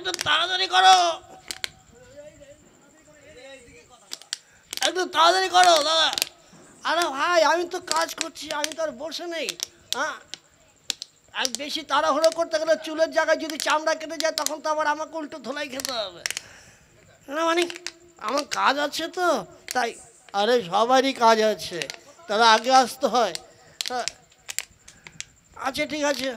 একটু তাড়াতাড়ি করো, একটু তাড়াতাড়ি করো দাদা। আরে ভাই আমি তো কাজ করছি, আমি তো আর বসে নেই। হ্যাঁ, আর বেশি তাড়াহুড়ো করতে গেলে চুলের জায়গায় যদি চামড়া কেটে যায় তখন তো আবার আমাকে উল্টো ধোলাই খেতে হবে। না মানে আমার কাজ আছে তো তাই। আরে সবারই কাজ আছে, তারা আগে আসতে হয়। হ্যাঁ আচ্ছা ঠিক আছে।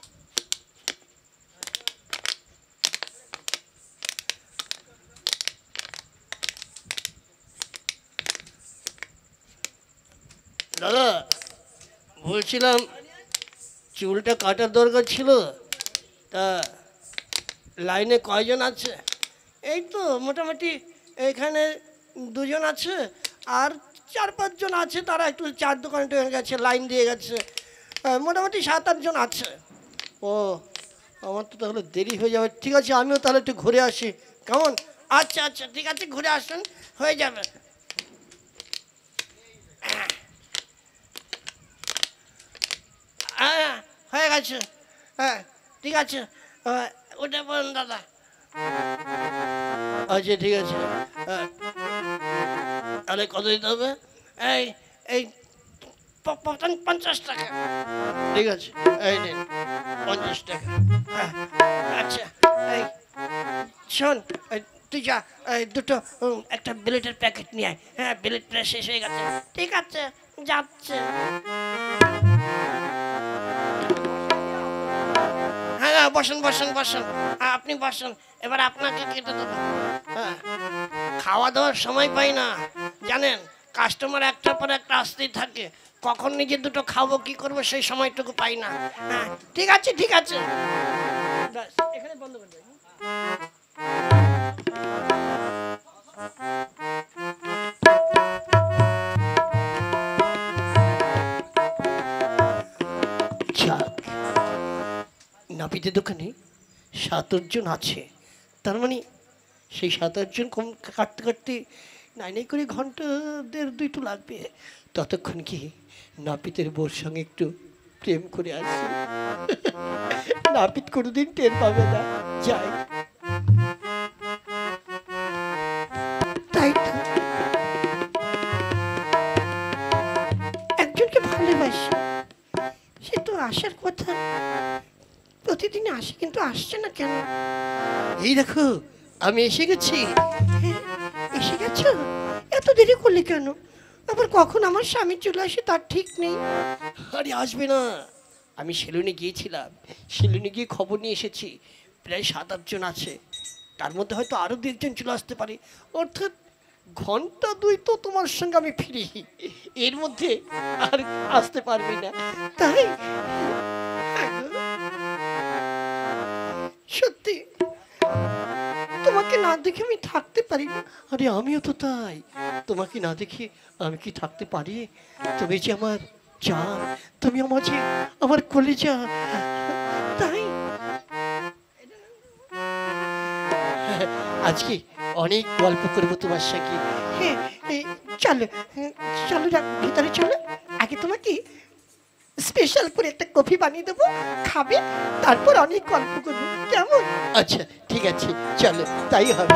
দাদা বলছিলাম চুলটা কাটার দরকার ছিল, তা লাইনে কয়জন আছে? এই তো মোটামুটি এখানে দুজন আছে, আর 4-5 জন আছে, তারা একটু চার দোকানে হয়ে গেছে, লাইন দিয়ে গেছে। মোটামুটি 7-8 জন আছে। ও আমার তো তাহলে দেরি হয়ে যাবে। ঠিক আছে আমিও তাহলে একটু ঘুরে আসি, কেমন? আচ্ছা আচ্ছা ঠিক আছে, ঘুরে আসুন, হয়ে যাবে। হ্যাঁ হয়ে গেছে। হ্যাঁ ঠিক আছে, ওটা বলুন দাদা। আচ্ছা ঠিক আছে, তাহলে কত দিতে হবে? এই এই 50 টাকা। ঠিক আছে এই নিন 50 টাকা। আচ্ছা এই শোন, তুই যা দুটো একটা বিলেটের প্যাকেট নিয়ে আয়। হ্যাঁ বিলেট প্রায় শেষ হয়ে গেছে। ঠিক আছে যাচ্ছে। হ্যাঁ বসুন বসুন বসুন, আপনি বসুন, এবার আপনাকে কেটে দেবো। হ্যাঁ খাওয়া দাওয়ার সময় পাই না জানেন, কাস্টমার একটার পর একটা আসতেই থাকে, কখন নিজে দুটো খাবো কি করবো সেই সময়টুকু পাই না। হ্যাঁ ঠিক আছে ঠিক আছে, এখানে বন্ধ করে দেয়। নাপিতের দোকানে 7-8 জন আছে, তার মানে সেই 7-8 জন কম কাটতে কাটতে নাই করে ঘন্টা 1.5-2 তো লাগবে। ততক্ষণ কি নাপিতের বউর সঙ্গে একটু প্রেম করে আসি, নাপিত কোনোদিন টের পাবে না। যাই তাই তো, একজনকে ভালোবাসি, সে তো আসার কথা, প্রতিদিন আসে কিন্তু আসছে না কেন? এই দেখো আমি এসে গেছি। এসে গেছো? এত দেরি করলে কেন? আবার কখন আমার স্বামী চলে আসে তার ঠিক নেই। আরে আসবে না, আমি সেলুনে গিয়েছিলাম, সেলুনে গিয়ে খবর নিয়ে এসেছি, প্রায় 7-8 জন আছে, তার মধ্যে হয়তো আরো 2 একজন চলে আসতে পারে, অর্থাৎ ঘন্টা 2 তো তোমার সঙ্গে আমি ফিরি, এর মধ্যে আর আসতে পারবি না। তাই সত্যি তোমাকে না দেখে আমি থাকতে পারি না। আরে আমিও তো তাই, তোমাকে না দেখে আমি কি থাকতে পারি? তুমি যে আমার জান, তুমি আমার যে আমার কলিজা, তাই আজকে অনেক গল্প করবো তোমার সঙ্গে। হ্যাঁ চলো চলো ভিতরে চলো, আগে তোমাকে স্পেশাল করে একটা কফি বানিয়ে দেবো, খাবে, তারপর অনেক গল্প করবো, কেমন? আচ্ছা ঠিক আছে চলো, তাই হবে।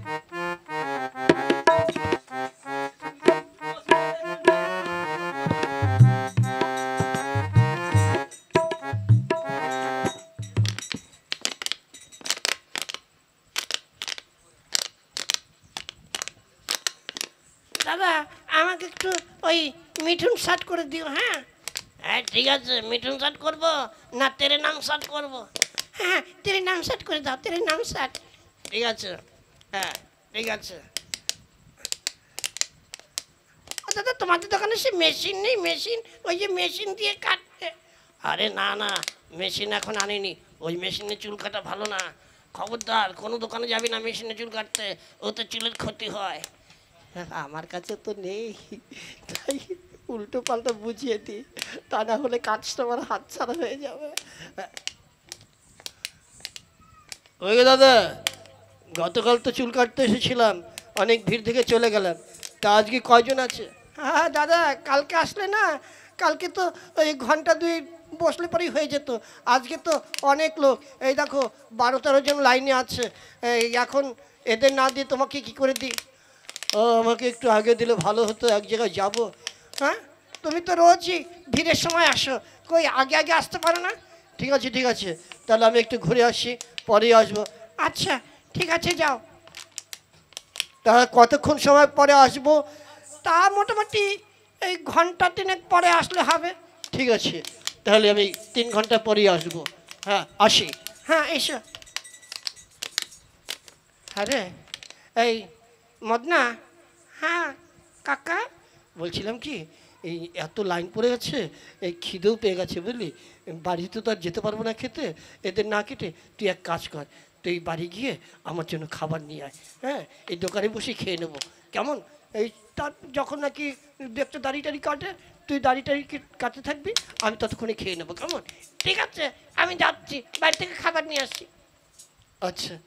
দাদা আমাকে একটু ওই মিঠুন শার্ট করে দিও। হ্যাঁ হ্যাঁ ঠিক আছে, মিঠুন শার্ট করবো না তেরে নাম শার্ট করবো? হ্যাঁ তেরে নাম শার্ট করে দাও, তেরে নাম শার্ট। ঠিক আছে হ্যাঁ ঠিক আছে। দাদা তোমাদের দোকানে সে মেশিন নেই? মেশিন, ওই যে মেশিন দিয়ে কাটতে। আরে না না, মেশিন এখন আনিনি, ওই মেশিনে চুল কাটা ভালো না, খবরদার কোনো দোকানে যাবি না মেশিনে চুল কাটতে, ওতে চুলের ক্ষতি হয়। আমার কাছে তো নেই, তাই উল্টো পাল্টা বুঝিয়ে দিই, তা না হলে কাস্টমার হাত ছাড়া হয়ে যাবে। ওই দাদা গতকাল তো চুল কাটতে এসেছিলাম, অনেক ভিড় থেকে চলে গেলাম, তা আজকে কয়জন আছে? হ্যাঁ দাদা কালকে আসলে না, কালকে তো ওই ঘন্টা 2 বসলে পরেই হয়ে যেত। আজকে তো অনেক লোক, এই দেখো 12-13 জন লাইনে আছে। এখন এদের না দিয়ে তোমাকে কি করে দিই? ও আমাকে একটু আগে দিলে ভালো হতো, এক জায়গায় যাব। হ্যাঁ, তুমি তো রোজই ভিড়ের সময় আসো, কই আগে আগে আসতে পারো না? ঠিক আছে ঠিক আছে, তাহলে আমি একটু ঘুরে আসি, পরেই আসবো। আচ্ছা ঠিক আছে, যাও। তা কতক্ষণ সময় পরে আসবো? তা মোটামুটি এই ঘন্টা 3 পরে আসলে হবে। ঠিক আছে, তাহলে আমি 3 ঘন্টা পরেই আসবো। হ্যাঁ আসি। হ্যাঁ এসো। আরে এই মদনা। হ্যাঁ কাকা, বলছিলাম কি, এই এত লাইন পড়ে গেছে, এই খিদেও পেয়ে গেছে বুঝলি। বাড়িতে তো আর যেতে পারবো না খেতে, এদের না কেটে তুই এক কাজ কর, তুই বাড়ি গিয়ে আমার জন্য খাবার নিয়ে আয়। হ্যাঁ, এই দোকানে বসে খেয়ে নেবো, কেমন? এই তার যখন নাকি দেখছো দাড়ি টাড়ি কাটে, তুই দাড়ি টাড়ি কাটতে থাকবি, আমি ততক্ষণে খেয়ে নেবো, কেমন? ঠিক আছে, আমি যাচ্ছি, বাড়ি থেকে খাবার নিয়ে আসছি। আচ্ছা।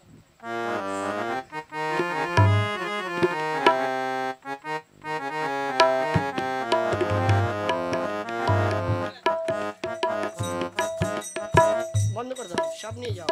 বন্ধ করে দাও, সব নিয়ে যাও।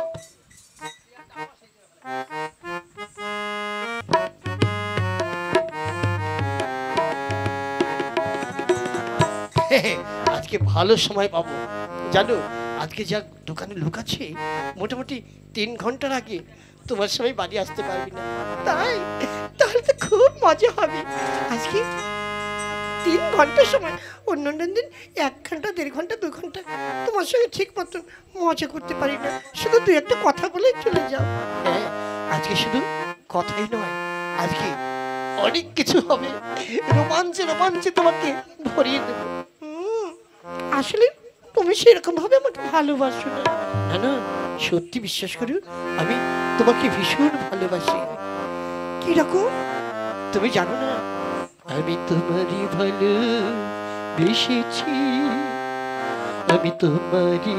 আজকে ভালো সময় পাবো জানো, আজকে যা দোকানে লোক আছে, মোটামুটি 3 ঘন্টার আগে তোমার সময় বাড়ি আসতে পারবি না। তাই তাহলে তো খুব মজা হবে। আজকে 3 ঘন্টার সময়, অন্য দিন 1 ঘন্টা 1.5 ঘন্টা 2 ঘন্টা তোমার সঙ্গে ঠিক মতন মজা করতে পারি না, শুধু 2-একটা কথা বলে চলে যাও। হ্যাঁ, আজকে শুধু কথাই নয়, আজকে অনেক কিছু হবে, রোমাঞ্চে রোমাঞ্চে তোমাকে ভরিয়ে দেবো। আসলে তুমি সেরকম ভাবে আমাকে ভালোবাসো না। না না, সত্যি বিশ্বাস করো, আমি তোমাকে ভীষণ ভালোবাসি। কিরকম তুমি জানো না? আমি তোমারই ভালোবেসেছি, আমি তোমারই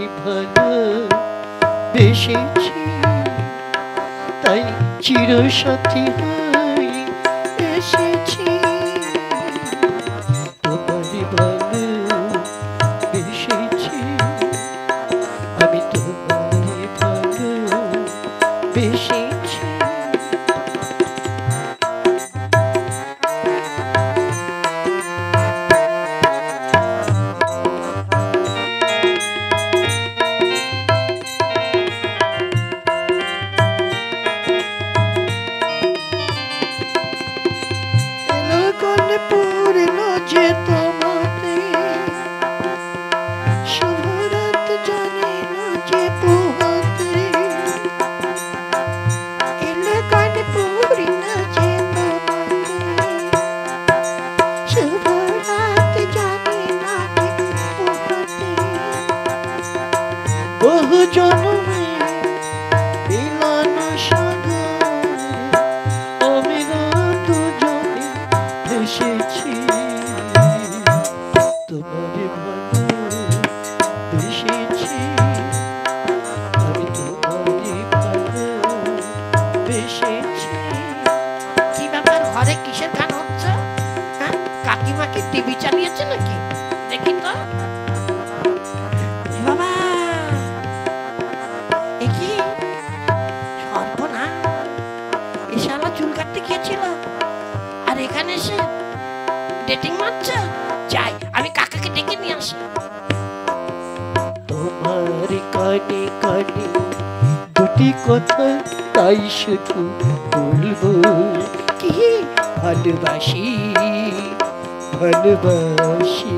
ভালোবেসেছি, তাই চিরসাথী হয়ে এসেছি। তোমারই ভালোবেসেছি, আমি তোমারই ভালোবেসেছি। বহু জন্মে মিলন সাগর, আমরা দুজনে ভেসেছি, তোমারে ভালোবেসেছি, আমি তোমারে ভালোবেসেছি। কি ব্যাপার, ঘরে কিসের গান হচ্ছে? হ্যাঁ, কাকিমা কি টিভি চালিয়েছে নাকি? দেখি তো। বাবা, চুল কাটতে গিয়েছিল আর এখানে এসে ডেটিং মারছে। যাই, আমি কাকাকে ডেকে নিয়ে আসি। তোমার কানে কানে দুটি কথা তাই শুধু বলবো, কি ভালোবাসি ভালোবাসি।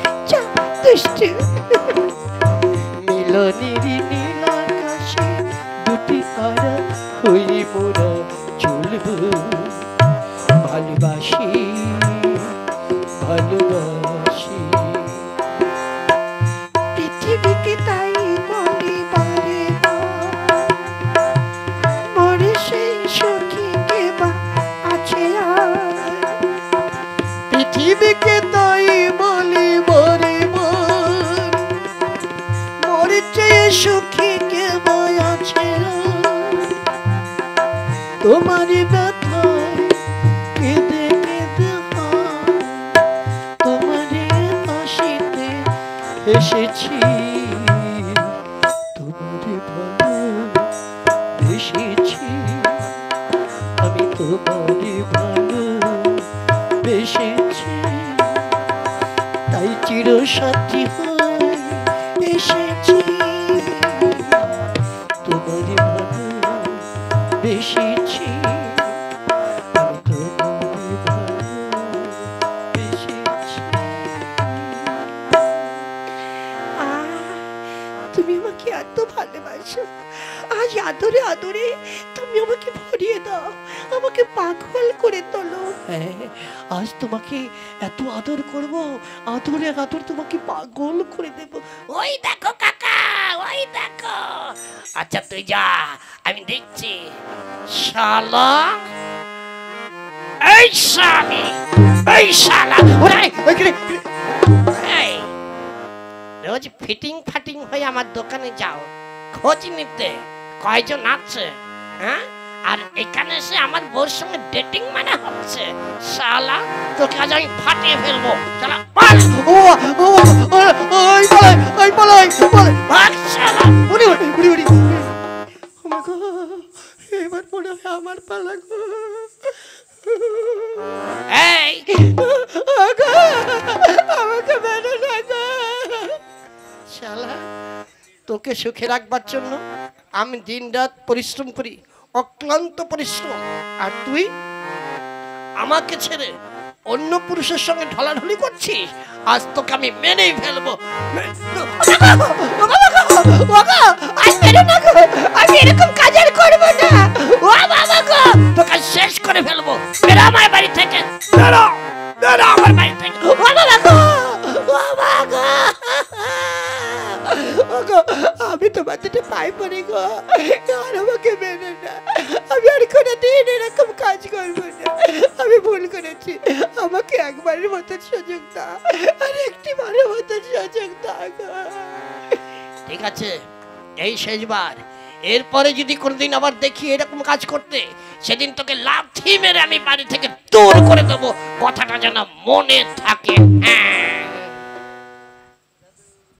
মিলনের নীল আকাশে দুটি তারা হয়ে মোরা চলবো, ভালোবাসি ভালোবাসি। পৃথিবীকে তাই বলি বারে মরে সেই সখী কে বা আছে আর, পৃথিবীকে তাই বলি বারে মরে সেই সখী কে বা আছে। তোমারই ব্যথায় কেঁদে কেঁদে তোমারই হাসিতে এসেছি। এসেছি, তাই চিরসাথী হয়ে এসেছি, তোমারই ভালোবেসেছি, আমি তোমারই ভালোবেসেছি। তুমি আমাকে এত ভালোবাসো, আজ আদরে আদরে তুমি আমাকে ভরিয়ে দাও, আমাকে পাগল করে তোলো। হ্যাঁ, আজ তোমাকে এত আদর করব, আদরে আদর তোমাকে পাগল করে দেব। ওই দেখো কাকা, ওই দেখো। আচ্ছা তুই যা, আমি দেখছি। শালা, এই শালি, এই শালা, এই রোজ ফিটিং ফাটিং হয়ে আমার দোকানে যাও খোঁজ নিতে কয়জন আছে, হ্যাঁ? আর এখানে এসে আমার বউর সঙ্গে ডেটিং মানে হচ্ছে। শালা, তোকে আজ আমি ফাটিয়ে ফেলবো। শালা বল। ওই বলাই ভাগ শালা। উড়ি উড়ি উড়ি উড়ি। এবার মনে হয় আমার পালা গো। এই আমাকে মেনে না গো। শালা, তোকে সুখে রাখবার জন্য আমি দিন রাত পরিশ্রম করি, অক্লান্ত পরিশ্রম, আর তুই আমাকে ছেড়ে অন্য পুরুষের সঙ্গে ঢলাঢলি করছিস। আজ তোকে আমি মেনেই ফেলবো। আমি এরকম কাজ আর করবো না। ও বাবা গো, তোকে শেষ করে ফেলবো। বেরো আমার বাড়ি থেকে, বেরো, বেরো আমার বাড়ি থেকে। ও বাবা গো, ও বাবা গো। আমি তোমার দুটো পাই পড়ি গো, আর আমাকে মেনে না। আমি আর কোনোদিন এরকম কাজ করবো না। আমি ভুল করেছি, আমাকে একবারের মতো সুযোগ দাও, আর একটি বারের মতো সুযোগ দাও গো। ঠিক আছে, এই শেষবার। এরপরে যদি কোনোদিন আবার দেখি এরকম কাজ করতে, সেদিন তোকে লাথি মেরে আমি বাড়ি থেকে দূর করে দেবো। কথাটা যেন মনে থাকে। হ্যাঁ।